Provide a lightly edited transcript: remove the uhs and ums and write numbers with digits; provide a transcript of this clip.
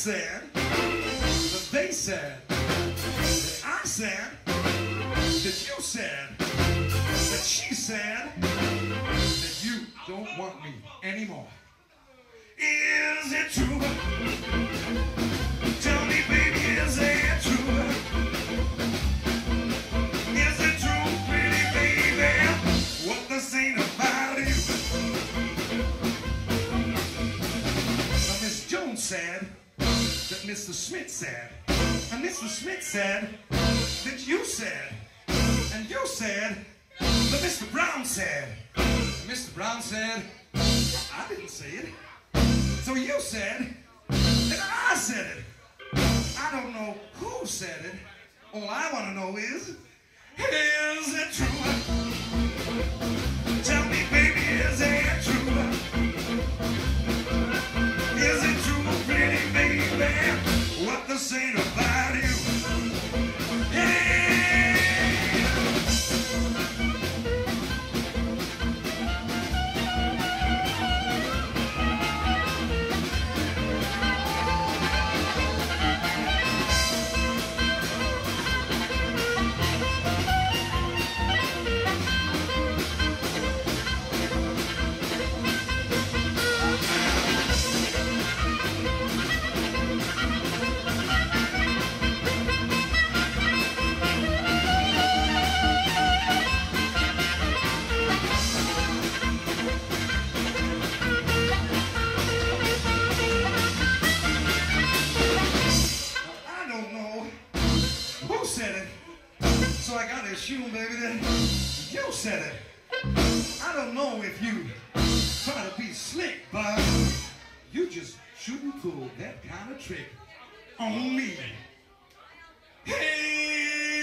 said, that they said, that I said, that you said, that she said, that you don't want me anymore. Is it true? Tell me, baby, is it true? Is it true, pretty baby, what they're saying about you? Now, Miss Jones said that Mr. Smith said, and Mr. Smith said that you said, and you said that Mr. Brown said, and Mr. Brown said, I didn't say it. So you said that I said it. I don't know who said it. All I want to know is it true? Tell me, baby, is it true? Is it true, pretty baby, what they're saying about you? So I gotta assume, baby, that you said it. I don't know if you try to be slick, but you just shouldn't pull that kind of trick on me. Hey!